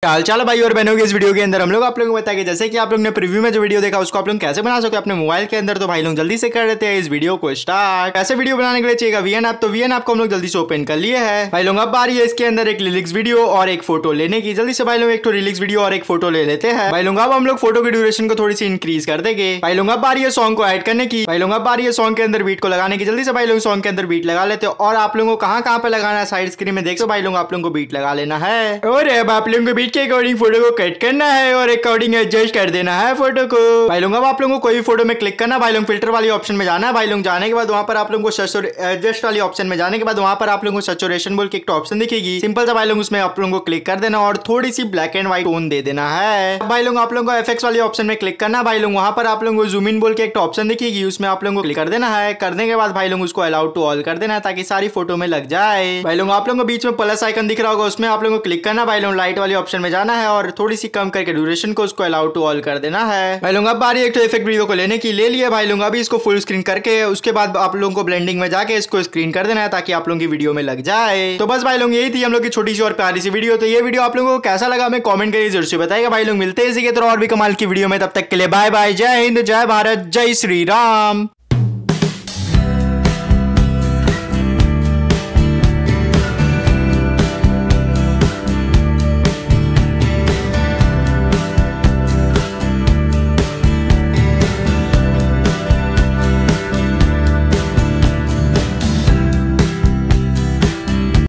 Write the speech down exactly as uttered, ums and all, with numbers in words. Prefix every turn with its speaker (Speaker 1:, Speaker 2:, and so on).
Speaker 1: हाल चाल भाई और बहनों की इस वीडियो के अंदर हम लोग आप लोगों को बताएंगे जैसे कि आप लोग ने प्रीव्यू में जो वीडियो देखा उसको आप लोग कैसे बना सकते हो अपने मोबाइल के अंदर। तो भाई लोग जल्दी से कर देते हैं इस वीडियो को स्टार्ट। ऐसे वीडियो बनाने के लिए चाहिएगा वीएन ऐप, तो वीएन ऐप को हम लोग जल्दी से ओपन कर लिए है। भाई लोग अब आ रही है इसके अंदर एक लिरिक्स वीडियो और एक फोटो लेने की। जल्दी से भाई लोग एक तो लिरिक्स वीडियो और एक फोटो ले लेते हैं। भाई लोग अब हम लोग फोटो की ड्यूरेशन को थोड़ी सी इंक्रीज कर देंगे। भाई लोग अब आ रही है सॉन्ग को ऐड करने की। भाई लोग अब आ रही है सॉन्ग के अंदर बीट को लगाने की। जल्दी से भाई लोग सॉन्ग के अंदर बीट लगा लेते हो और आप लोगों को कहाँ कहाँ पे लगाना है साइड स्क्रीन में देख सो भाई लोग आप लोगों को बीट लगा लेना है और अब आप लोगों को बीट के अकॉर्डिंग फोटो कट करना है और अकॉर्डिंग एडजस्ट कर देना है फोटो को। भाई लोग अब आप लोगों को कोई भी फोटो में क्लिक करना, भाई लोग फिल्टर वाली ऑप्शन में जाना है। भाई लोग जाने के बाद वहां पर आप लोगों को एडजस्ट वाली ऑप्शन में जाने के बाद वहां पर आप लोगों को सैचुरेशन बोल के एक ऑप्शन दिखेगी। सिंपल सा भाई लोग उसमें आप लोगों को क्लिक कर देना और थोड़ी सी ब्लैक एंड व्हाइट टोन दे देना है। भाई लोग आप लोगों को एफएक्स वाली ऑप्शन में क्लिक करना। भाई लोग वहां पर आप लोगों को जूम इन बोल के एक ऑप्शन दिखेगी, उसमें आप लोगों को क्लिक कर देना है। करने के बाद भाई लोग उसको अलाउ टू ऑल कर देना है ताकि सारी फोटो में लग जाए। भाई लोग आप लोगों को बीच में प्लस आइकन दिख रहा होगा, उसमें आप लोगों को क्लिक करना। भाई लोग लाइट वाली ऑप्शन में जाना है और थोड़ी सी कम करके ड्यूरेशन को उसको अलाउ टू ऑल कर देना है। भाई लोग अब बारी एक तो इफेक्ट वीडियो को लेने की ले लिया। भाई लोग अभी इसको फुल स्क्रीन करके उसके बाद आप लोगों को ब्लेंडिंग में जाके इसको स्क्रीन कर देना है ताकि आप लोगों की वीडियो में लग जाए। तो बस भाई लोग यही थी हम लोग की छोटी सी और प्यारी सी वीडियो। तो ये वीडियो आप लोगों को कैसा लगा हमें कमेंट करिए जरूर से बताइएगा। भाई लोग मिलते हैं इसी के तरह और भी कमाल की वीडियो में, तब तक के लिए बाय बाय, जय हिंद, जय भारत, जय श्री राम।